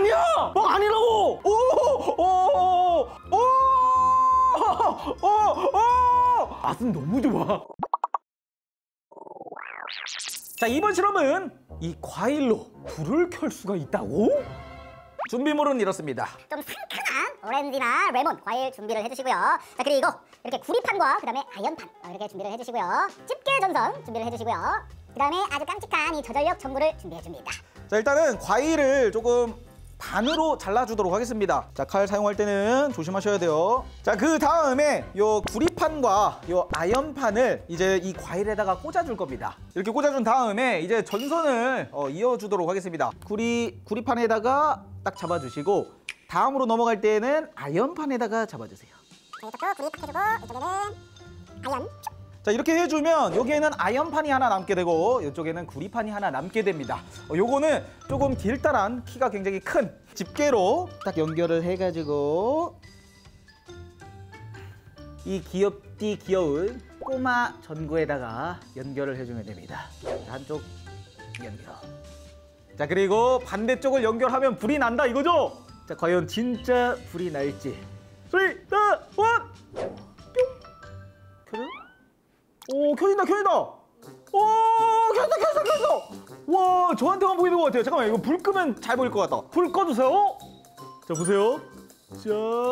아니야! 아니라고! 맛은 너무 좋아. 자, 이번 실험은 이 과일로 불을 켤 수가 있다고? 준비물은 이렇습니다. 좀 상큼한 오렌지나 레몬 과일 준비를 해주시고요. 자, 그리고 이렇게 구리판과 그 다음에 아연판 이렇게 준비를 해주시고요. 집게 전선 준비를 해주시고요. 그 다음에 아주 깜찍한 이 저전력 전구를 준비해줍니다. 자, 일단은 과일을 조금 반으로 잘라주도록 하겠습니다. 자, 칼 사용할 때는 조심하셔야 돼요. 자, 그 다음에 요 구리판과 요 아연판을 이제 이 과일에다가 꽂아줄 겁니다. 이렇게 꽂아준 다음에 이제 전선을 이어주도록 하겠습니다. 구리판에다가 딱 잡아주시고, 다음으로 넘어갈 때는 아연판에다가 잡아주세요. 이쪽도 구리판 해주고 이쪽에는 아연. 자, 이렇게 해주면 여기에는 아연판이 하나 남게 되고 이쪽에는 구리판이 하나 남게 됩니다. 요거는 조금 길다란 키가 굉장히 큰 집게로 딱 연결을 해가지고 이 귀엽디 귀여운 꼬마 전구에다가 연결을 해주면 됩니다. 한쪽 연결. 자, 그리고 반대쪽을 연결하면 불이 난다 이거죠? 자, 과연 진짜 불이 날지. 3, 2, 1! 뿅! 켜져? 오, 켜진다. 오, 켜졌어. 와, 저한테만 보이는 것 같아요. 잠깐만, 이거 불 끄면 잘 보일 것 같다. 불 꺼주세요. 자, 보세요. 자,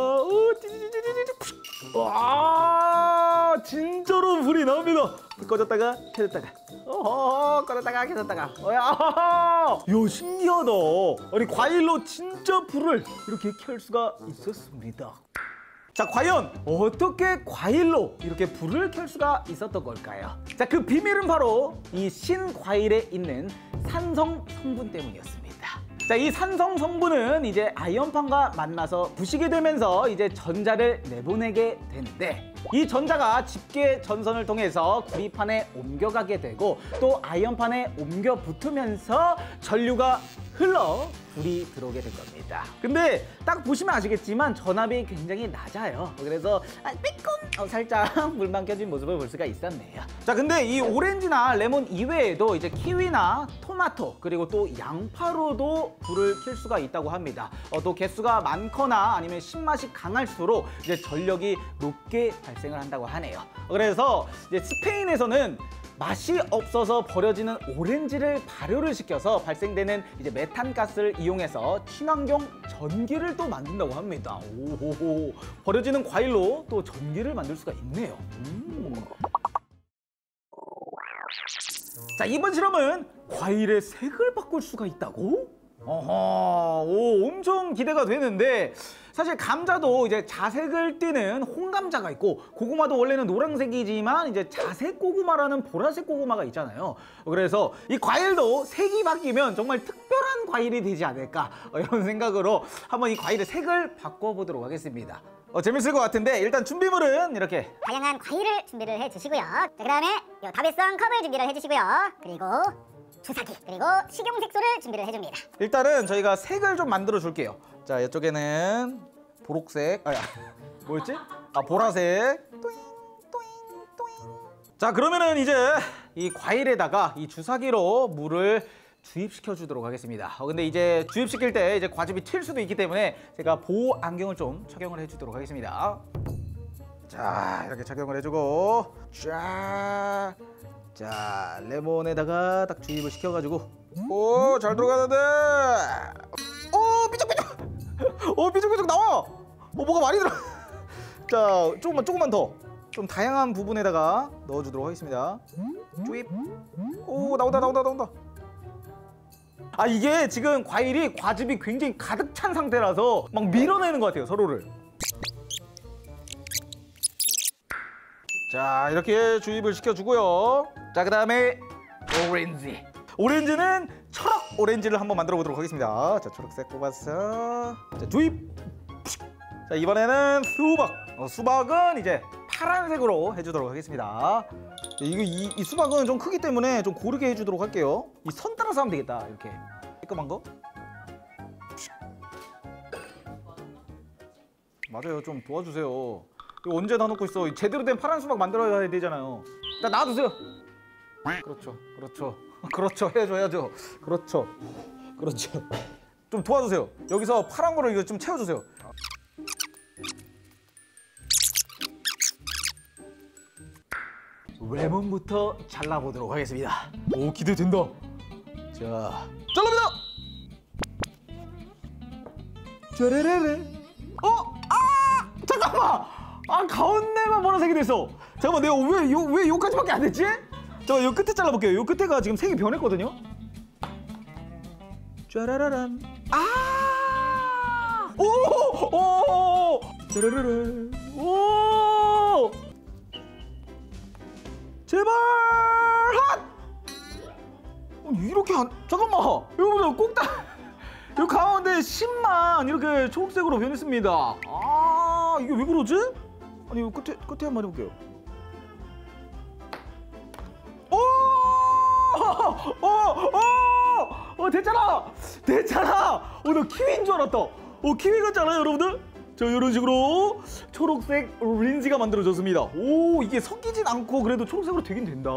와, 진짜로 불이 나옵니다. 불 꺼졌다가 켜졌다가, 꺼졌다가 켜졌다가. 야, 신기하다. 아니, 과일로 진짜 불을 이렇게 켤 수가 있었습니다. 자, 과연 어떻게 과일로 이렇게 불을 켤 수가 있었던 걸까요? 자, 그 비밀은 바로 이 신과일에 있는 산성 성분 때문이었습니다. 자, 이 산성 성분은 이제 아연판과 만나서 부시게 되면서 이제 전자를 내보내게 되는데, 이 전자가 집게 전선을 통해서 구리판에 옮겨가게 되고 또 아연판에 옮겨 붙으면서 전류가 흘러 불이 들어오게 된 겁니다. 근데 딱 보시면 아시겠지만 전압이 굉장히 낮아요. 그래서 빼꼼 살짝 불만 켜진 모습을 볼 수가 있었네요. 자, 근데 이 오렌지나 레몬 이외에도 이제 키위나 토마토 그리고 또 양파로도 불을 켤 수가 있다고 합니다. 또 개수가 많거나 아니면 신맛이 강할수록 이제 전력이 높게 발생을 한다고 하네요. 그래서 이제 스페인에서는 맛이 없어서 버려지는 오렌지를 발효를 시켜서 발생되는 이제 메탄가스를 이용해서 친환경 전기를 또 만든다고 합니다. 오호호, 버려지는 과일로 또 전기를 만들 수가 있네요. 자, 이번 실험은 과일의 색을 바꿀 수가 있다고? 엄청 기대가 되는데, 사실 감자도 이제 자색을 띠는 홍감자가 있고 고구마도 원래는 노란색이지만 이제 자색 고구마라는 보라색 고구마가 있잖아요. 그래서 이 과일도 색이 바뀌면 정말 특별한 과일이 되지 않을까, 이런 생각으로 한번 이 과일의 색을 바꿔보도록 하겠습니다. 재밌을 것 같은데, 일단 준비물은 이렇게 다양한 과일을 준비를 해주시고요. 자, 그 다음에 이 다배성 컵을 준비를 해주시고요. 그리고 주사기, 그리고 식용색소를 준비를 해줍니다. 일단은 저희가 색을 좀 만들어 줄게요. 자, 이쪽에는 보록색, 뭐였지? 보라색. 자, 그러면은 이제 이 과일에다가 이 주사기로 물을 주입시켜 주도록 하겠습니다. 근데 이제 주입시킬 때 이제 과즙이 튈 수도 있기 때문에 제가 보호 안경을 좀 착용을 해주도록 하겠습니다. 자, 이렇게 착용을 해주고, 자, 레몬에다가 딱 주입을 시켜가지고, 오, 잘 들어가는데, 오, 삐쩍삐쩍, 삐쩍삐쩍 나와. 뭐가 많이 들어. 자, 조금만 더, 좀 다양한 부분에다가 넣어주도록 하겠습니다. 주입. 오, 나온다. 이게 지금 과일이 과즙이 굉장히 가득 찬 상태라서 막 밀어내는 것 같아요, 서로를. 자, 이렇게 주입을 시켜주고요. 자, 그 다음에 오렌지는 초록 오렌지를 한번 만들어 보도록 하겠습니다. 자, 초록색 뽑아서, 자, 주입. 자, 이번에는 수박은 이제 파란색으로 해주도록 하겠습니다. 이 수박은 좀 크기 때문에 좀 고르게 해주도록 할게요. 이 선 따라서 하면 되겠다. 이렇게 깔끔한 거. 맞아요, 좀 도와주세요. 이거 언제 다 놓고 있어? 제대로 된 파란 수박 만들어야 되잖아요. 일단 놔두세요. 그렇죠. 해줘야죠. 그렇죠. 좀 도와주세요. 여기서 파란 거를 이거 좀 채워주세요. 레몬부터 잘라보도록 하겠습니다. 오, 기대된다. 자, 잘라봅니다. 짜라라라. 잠깐만. 가운데만 보라색이 됐어. 잠깐만, 내가 왜 요까지밖에 안 됐지? 저 요 끝에 잘라볼게요. 요 끝에가 지금 색이 변했거든요. 짜라라란. 오! 짜라라라. 오! 제발! 핫! 이렇게 잠깐만! 여러분들 꼭 이 가운데 심만 이렇게 초록색으로 변했습니다. 이게 왜 그러지? 아니, 이 끝에 한번 해볼게요. 됐잖아! 나 키위인 줄 알았다. 키위 같잖아요, 여러분들? 자, 이런 식으로 초록색 린지가 만들어졌습니다. 오, 이게 섞이진 않고 그래도 초록색으로 되긴 된다.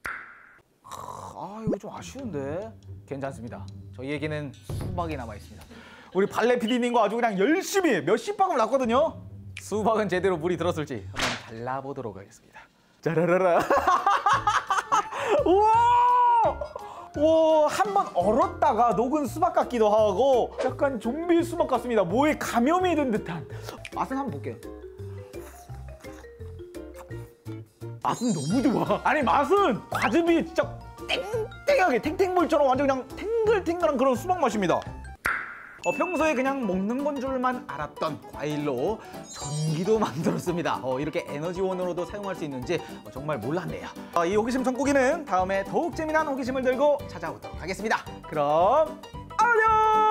이거 좀 아쉬운데. 괜찮습니다. 저희에게는 수박이 남아있습니다. 우리 발레 PD님과 아주 그냥 열심히 몇십 방울 났거든요. 수박은 제대로 물이 들었을지 한번 발라보도록 하겠습니다. 짜라라라. 우와! 한번 얼었다가 녹은 수박 같기도 하고 약간 좀비 수박 같습니다. 뭐에 감염이 된 듯한. 맛은 한번 볼게요. 맛은 너무 좋아. 아니, 맛은 과즙이 진짜 땡땡하게 탱탱물처럼 완전 그냥 탱글탱글한 그런 수박 맛입니다. 평소에 그냥 먹는 건 줄만 알았던 과일로 전기도 만들었습니다. 이렇게 에너지원으로도 사용할 수 있는지 정말 몰랐네요. 이 호기심 천국이는 다음에 더욱 재미난 호기심을 들고 찾아오도록 하겠습니다. 그럼 안녕!